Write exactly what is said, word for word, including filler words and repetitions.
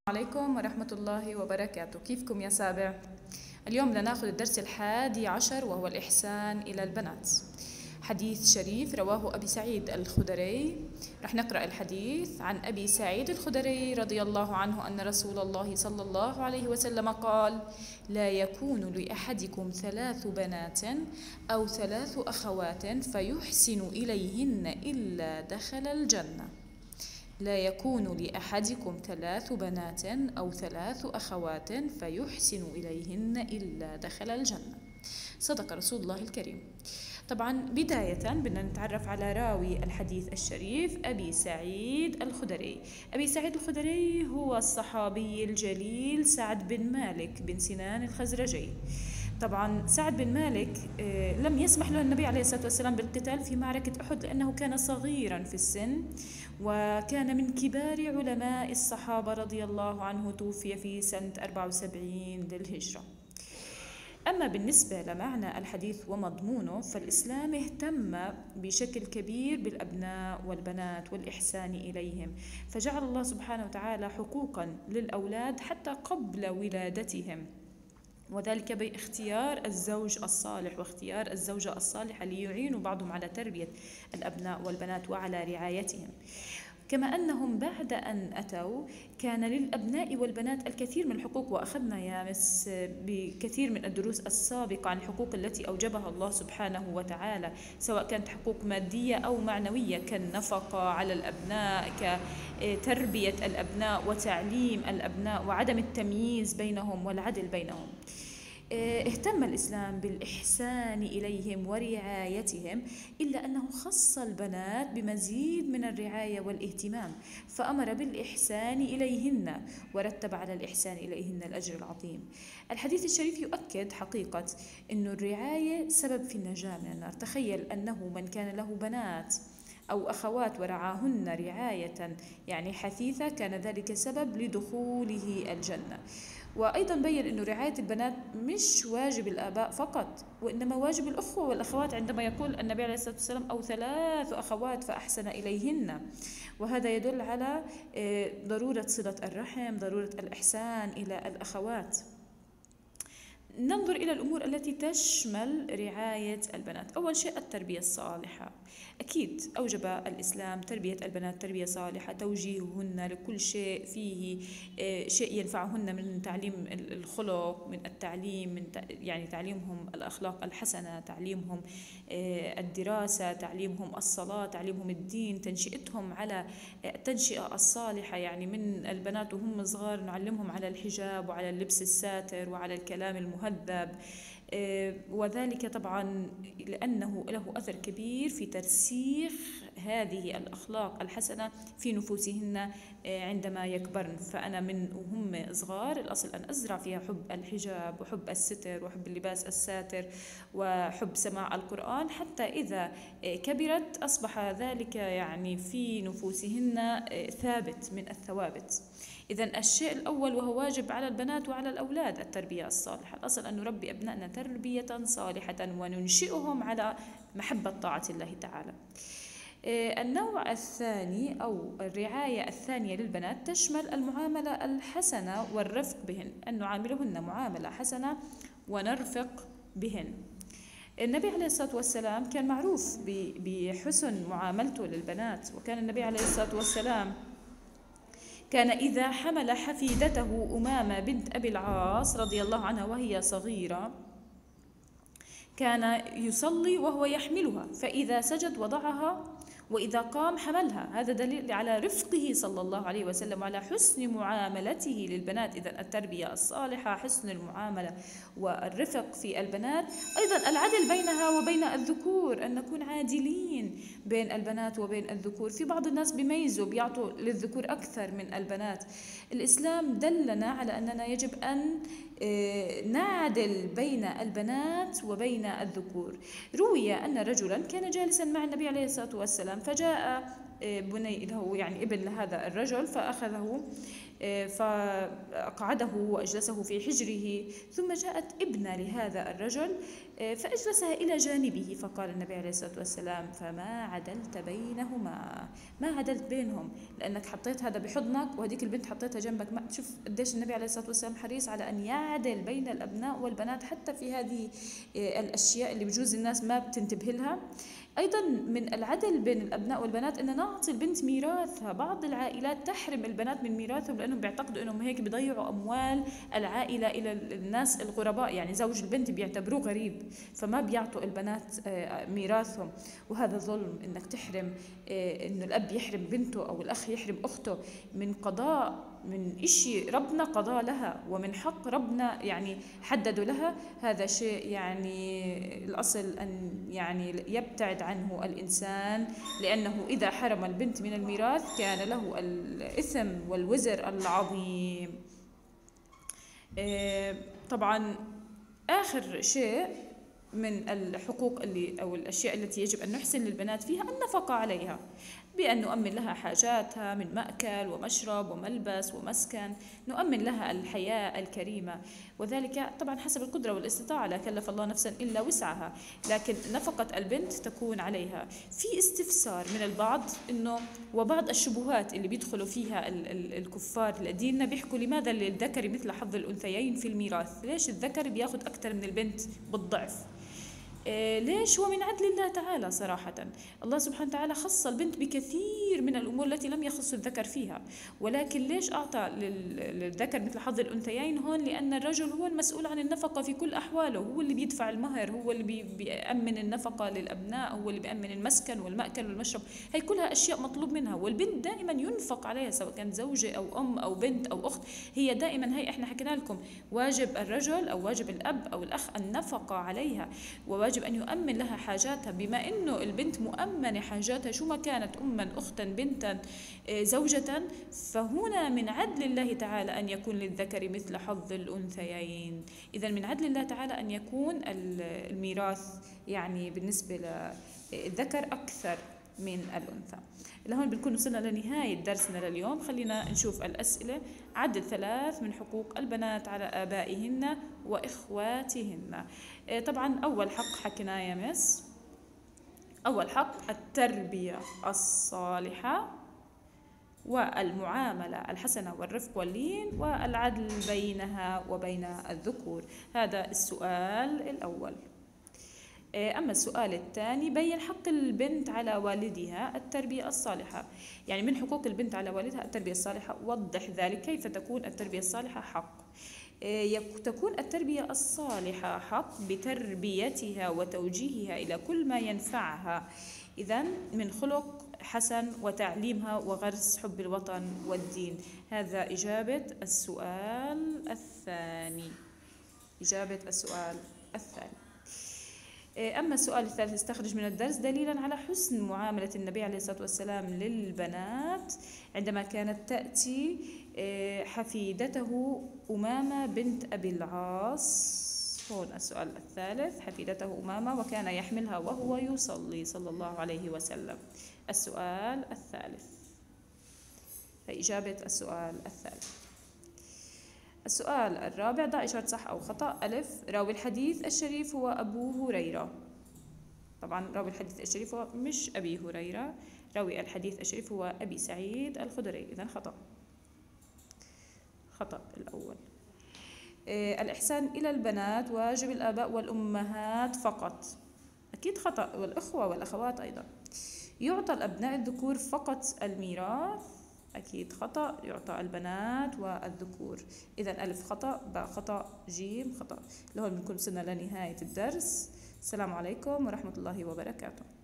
عليكم ورحمة الله وبركاته. كيفكم يا سابع؟ اليوم بدنا ناخذ الدرس الحادي عشر وهو الإحسان إلى البنات. حديث شريف رواه أبي سعيد الخدري. رح نقرأ الحديث. عن أبي سعيد الخدري رضي الله عنه أن رسول الله صلى الله عليه وسلم قال: لا يكون لأحدكم ثلاث بنات أو ثلاث أخوات فيحسن إليهن إلا دخل الجنة. لا يكون لأحدكم ثلاث بنات أو ثلاث أخوات فيحسن إليهن إلا دخل الجنة. صدق رسول الله الكريم. طبعا بداية بدنا نتعرف على راوي الحديث الشريف أبي سعيد الخدري. أبي سعيد الخدري هو الصحابي الجليل سعد بن مالك بن سنان الخزرجي. طبعا سعد بن مالك لم يسمح له النبي عليه الصلاة والسلام بالقتال في معركة أحد لأنه كان صغيرا في السن، وكان من كبار علماء الصحابة رضي الله عنه. توفي في سنة أربعة وسبعين للهجرة. أما بالنسبة لمعنى الحديث ومضمونه، فالإسلام اهتم بشكل كبير بالأبناء والبنات والإحسان إليهم، فجعل الله سبحانه وتعالى حقوقا للأولاد حتى قبل ولادتهم، وذلك باختيار الزوج الصالح واختيار الزوجة الصالحة ليعينوا بعضهم على تربية الأبناء والبنات وعلى رعايتهم. كما أنهم بعد أن أتوا كان للأبناء والبنات الكثير من الحقوق، وأخذنا يا مس بكثير من الدروس السابقة عن الحقوق التي أوجبها الله سبحانه وتعالى، سواء كانت حقوق مادية أو معنوية كالنفقة على الأبناء، كتربية الأبناء وتعليم الأبناء وعدم التمييز بينهم والعدل بينهم. اهتم الإسلام بالإحسان إليهم ورعايتهم، إلا أنه خص البنات بمزيد من الرعاية والاهتمام، فأمر بالإحسان إليهن ورتب على الإحسان إليهن الأجر العظيم. الحديث الشريف يؤكد حقيقة أن الرعاية سبب في النجاة من النار. تخيل أنه من كان له بنات أو أخوات ورعاهن رعاية يعني حثيثة كان ذلك سبب لدخوله الجنة. وأيضا بين أن رعاية البنات مش واجب الآباء فقط، وإنما واجب الأخوة والأخوات، عندما يقول النبي عليه الصلاة والسلام أو ثلاث أخوات فأحسن إليهن، وهذا يدل على ضرورة صلة الرحم، ضرورة الإحسان إلى الأخوات. ننظر إلى الأمور التي تشمل رعاية البنات. أول شيء التربية الصالحة. أكيد أوجب الإسلام تربية البنات تربية صالحة، توجيههن لكل شيء فيه شيء ينفعهن من تعليم الخلق، من التعليم، من يعني تعليمهم الأخلاق الحسنة، تعليمهم الدراسة، تعليمهم الصلاة، تعليمهم الدين، تنشئتهم على التنشئة الصالحة. يعني من البنات وهم صغار نعلمهم على الحجاب وعلى اللبس الساتر وعلى الكلام المهذب، وذلك طبعا لأنه له أثر كبير في ترسيخ هذه الأخلاق الحسنة في نفوسهن عندما يكبرن. فأنا من وهم صغار الأصل أن أزرع فيها حب الحجاب وحب الستر وحب اللباس الساتر وحب سماع القرآن، حتى إذا كبرت أصبح ذلك يعني في نفوسهن ثابت من الثوابت. إذن الشيء الأول وهو واجب على البنات وعلى الأولاد التربية الصالحة. الأصل أن نربي أبنائنا تربية صالحة وننشئهم على محبة طاعة الله تعالى. النوع الثاني أو الرعاية الثانية للبنات تشمل المعاملة الحسنة والرفق بهن، أن نعاملهن معاملة حسنة ونرفق بهن. النبي عليه الصلاة والسلام كان معروف بحسن معاملته للبنات، وكان النبي عليه الصلاة والسلام كان إذا حمل حفيدته أمامة بنت أبي العاص رضي الله عنها وهي صغيرة كان يصلي وهو يحملها، فإذا سجد وضعها وإذا قام حملها. هذا دليل على رفقه صلى الله عليه وسلم وعلى حسن معاملته للبنات. إذن التربية الصالحة، حسن المعاملة والرفق في البنات. أيضا العدل بينها وبين الذكور، أن نكون عادلين بين البنات وبين الذكور. في بعض الناس بيميزوا بيعطوا للذكور أكثر من البنات. الإسلام دلنا على أننا يجب أن نعدل بين البنات وبين الذكور. روي أن رجلا كان جالسا مع النبي عليه الصلاة والسلام، فجاء بني اللي هو يعني ابن لهذا الرجل، فأخذه فأقعده وأجلسه في حجره، ثم جاءت ابنة لهذا الرجل فأجلسها إلى جانبه، فقال النبي عليه الصلاة والسلام: فما عدلت بينهما، ما عدلت بينهم، لأنك حطيت هذا بحضنك وهذيك البنت حطيتها جنبك. ما تشوف قديش النبي عليه الصلاة والسلام حريص على أن يعدل بين الأبناء والبنات حتى في هذه الأشياء اللي بجوز الناس ما بتنتبه لها. أيضا من العدل بين الأبناء والبنات أن نعطي البنت ميراثها. بعض العائلات تحرم البنات من ميراثهم لأنهم بيعتقدوا أنهم هيك بيضيعوا أموال العائلة إلى الناس الغرباء، يعني زوج البنت بيعتبروه غريب فما بيعطوا البنات ميراثهم، وهذا ظلم أنك تحرم، أنه الأب يحرم بنته أو الأخ يحرم أخته من قضاء، من إشي ربنا قضى لها ومن حق ربنا يعني حددوا لها. هذا شيء يعني الأصل أن يعني يبتعد عنه الإنسان، لأنه إذا حرم البنت من الميراث كان له الإثم والوزر العظيم. طبعا آخر شيء من الحقوق اللي أو الأشياء التي يجب أن نحسن للبنات فيها النفقة عليها، بأن نؤمن لها حاجاتها من مأكل ومشرب وملبس ومسكن، نؤمن لها الحياة الكريمة، وذلك طبعا حسب القدرة والاستطاعة، لا كلف الله نفسا إلا وسعها، لكن نفقة البنت تكون عليها. في استفسار من البعض إنه وبعض الشبهات اللي بيدخلوا فيها ال ال الكفار ديننا، بيحكوا لماذا للذكر مثل حظ الأنثيين في الميراث؟ ليش الذكر بياخذ أكثر من البنت بالضعف؟ إيه ليش؟ ومن عدل الله تعالى صراحة. الله سبحانه وتعالى خص البنت بكثير من الأمور التي لم يخص الذكر فيها، ولكن ليش أعطى للذكر مثل حظ الأنثيين هون؟ لأن الرجل هو المسؤول عن النفقة في كل أحواله، هو اللي بيدفع المهر، هو اللي بيأمن النفقة للأبناء، هو اللي بيأمن المسكن والمأكل والمشرب، هي كلها أشياء مطلوب منها، والبنت دائما ينفق عليها سواء كانت زوجة أو أم أو بنت أو أخت، هي دائما هي إحنا حكينا لكم واجب الرجل أو واجب الأب أو الأخ النفقة عليها، وواجب أن يؤمن لها حاجاتها، بما أنه البنت مؤمنة حاجاتها شو ما كانت، أما أختا بنتا زوجة، فهنا من عدل الله تعالى أن يكون للذكر مثل حظ الأنثيين. إذا من عدل الله تعالى أن يكون الميراث يعني بالنسبة للذكر أكثر من الأنثى. لهون بنكون وصلنا لنهاية درسنا لليوم. خلينا نشوف الأسئلة. عدد ثلاث من حقوق البنات على آبائهن وإخواتهن. طبعا أول حق حكيناه يا مس، أول حق التربية الصالحة والمعاملة الحسنة والرفق واللين والعدل بينها وبين الذكور. هذا السؤال الأول. أما السؤال الثاني، بين حق البنت على والدها التربية الصالحة، يعني من حقوق البنت على والدها التربية الصالحة، وضح ذلك. كيف تكون التربية الصالحة حق؟ تكون التربية الصالحة حق بتربيتها وتوجيهها إلى كل ما ينفعها، إذن من خلق حسن وتعليمها وغرس حب الوطن والدين. هذا إجابة السؤال الثاني، إجابة السؤال الثاني. أما السؤال الثالث، استخرج من الدرس دليلا على حسن معاملة النبي عليه الصلاة والسلام للبنات عندما كانت تأتي حفيدته أمامة بنت أبي العاص. هون السؤال الثالث، حفيدته أمامة وكان يحملها وهو يصلي صلى الله عليه وسلم. السؤال الثالث، فإجابة السؤال الثالث. السؤال الرابع، ضع إشارة صح أو خطأ. ألف، راوي الحديث الشريف هو أبو هريرة. طبعا راوي الحديث الشريف هو مش أبي هريرة، راوي الحديث الشريف هو أبي سعيد الخدري، إذن خطأ، خطأ الأول. آه الإحسان إلى البنات واجب الآباء والأمهات فقط، أكيد خطأ، والإخوة والأخوات أيضا. يعطى الأبناء الذكور فقط الميراث، أكيد خطأ، يعطى البنات والذكور. إذا ألف خطأ، باء خطأ، جيم خطأ. لهون بنكون وصلنا لنهاية الدرس. السلام عليكم ورحمة الله وبركاته.